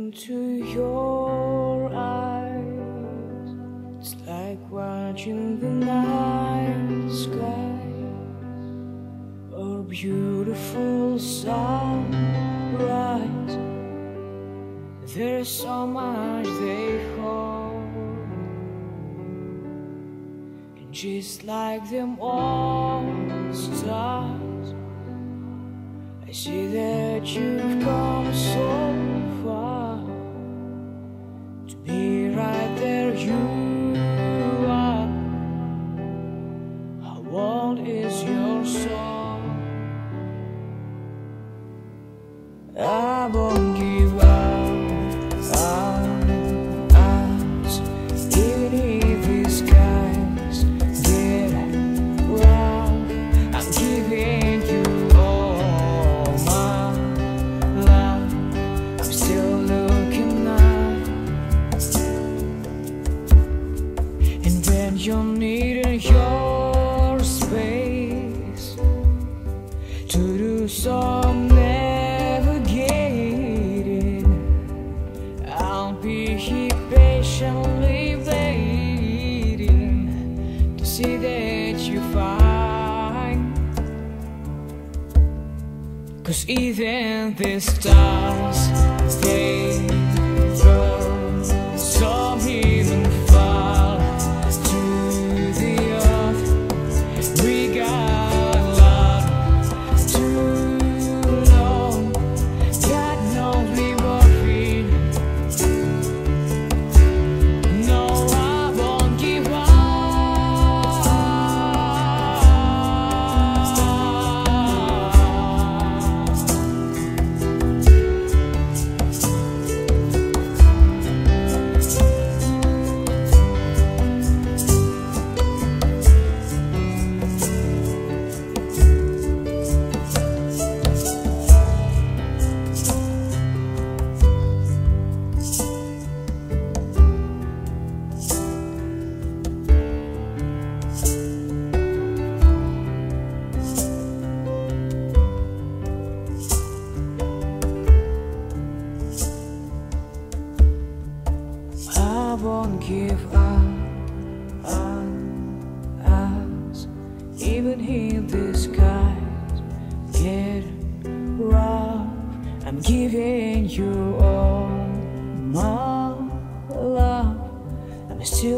into your eyes. It's like watching the night sky or beautiful sunrise. There's so much they hold, and just like them all stars, I see that you've come so far to be right there. You are. How old is your soul? I won't give up on us, even if the skies get rough. I'm giving you all my love. I'm still looking up, and when you're needing your space to do some navigating, I'll be here patiently waiting to see that you find. 'Cause even the stars, they burn, some even fall to the earth. We got love too long, God knows we were free. No, I won't give up. I won't give up on us, even if the skies get rough. I'm giving you all my love. I'm still